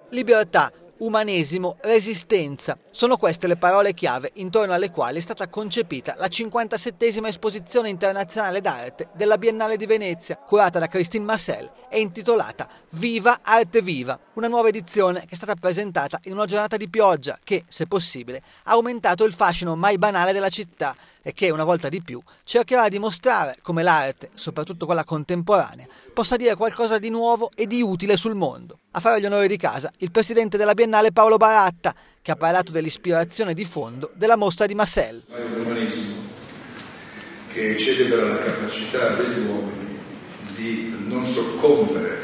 Libertà, umanesimo, resistenza. Sono queste le parole chiave intorno alle quali è stata concepita la 57esima esposizione internazionale d'arte della Biennale di Venezia, curata da Christine Marcel e intitolata Viva Arte Viva, una nuova edizione che è stata presentata in una giornata di pioggia che, se possibile, ha aumentato il fascino mai banale della città e che, una volta di più, cercherà di mostrare come l'arte, soprattutto quella contemporanea, possa dire qualcosa di nuovo e di utile sul mondo. A fare gli onori di casa il presidente della Biennale Paolo Baratta, che ha parlato dell'ispirazione di fondo della mostra di Marcel. È un umanesimo che celebra la capacità degli uomini di non soccombere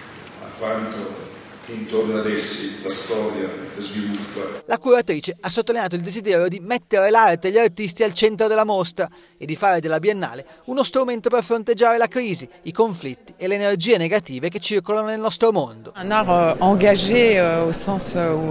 a quanto intorno ad essi la storia sviluppa. La curatrice ha sottolineato il desiderio di mettere l'arte e gli artisti al centro della mostra e di fare della Biennale uno strumento per fronteggiare la crisi, i conflitti e le energie negative che circolano nel nostro mondo. Un art engagé au sens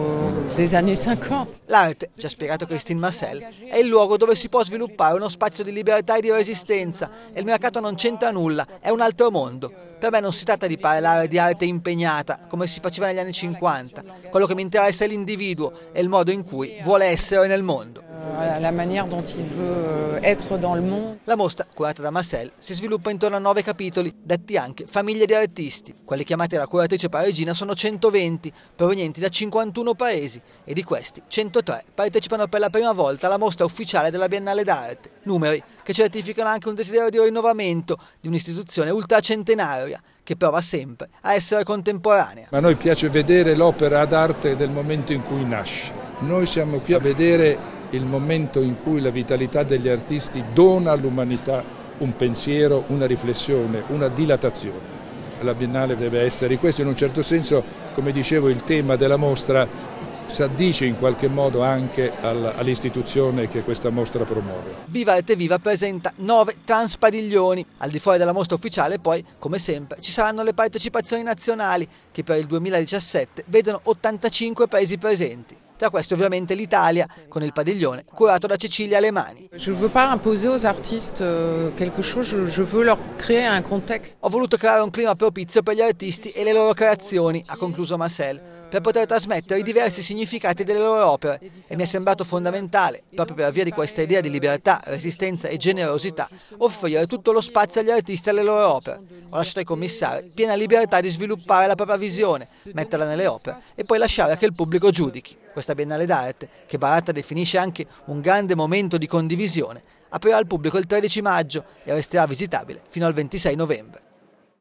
des années 50. L'arte, ci ha spiegato Christine Marcel, è il luogo dove si può sviluppare uno spazio di libertà e di resistenza e il mercato non c'entra nulla, è un altro mondo. Per me non si tratta di parlare di arte impegnata, come si faceva negli anni 50. Quello che mi interessa è l'individuo e il modo in cui vuole essere nel mondo. La manière dont il veut être dans le monde. La mostra, curata da Marcel, si sviluppa intorno a 9 capitoli, detti anche famiglie di artisti. Quelli chiamati dalla curatrice parigina sono 120, provenienti da 51 paesi, e di questi 103 partecipano per la prima volta alla mostra ufficiale della Biennale d'Arte. Numeri che certificano anche un desiderio di rinnovamento di un'istituzione ultracentenaria, che prova sempre a essere contemporanea. Ma a noi piace vedere l'opera d'arte del momento in cui nasce. Noi siamo qui a vedere il momento in cui la vitalità degli artisti dona all'umanità un pensiero, una riflessione, una dilatazione. La Biennale deve essere questo, in un certo senso, come dicevo, il tema della mostra si addice in qualche modo anche all'istituzione che questa mostra promuove. Viva Arte Viva presenta 9 transpadiglioni. Al di fuori della mostra ufficiale poi, come sempre, ci saranno le partecipazioni nazionali che per il 2017 vedono 85 paesi presenti. Tra questi ovviamente l'Italia, con il padiglione curato da Cecilia Alemani. Je ne veux pas imposer aux artistes quelque chose, je veux leur créer un contexte. Ho voluto creare un clima propizio per gli artisti e le loro creazioni, ha concluso Marcel, per poter trasmettere i diversi significati delle loro opere, e mi è sembrato fondamentale, proprio per via di questa idea di libertà, resistenza e generosità, offrire tutto lo spazio agli artisti e alle loro opere. Ho lasciato ai commissari piena libertà di sviluppare la propria visione, metterla nelle opere e poi lasciare che il pubblico giudichi. Questa Biennale d'Arte, che Baratta definisce anche un grande momento di condivisione, aprirà al pubblico il 13 maggio e resterà visitabile fino al 26 novembre.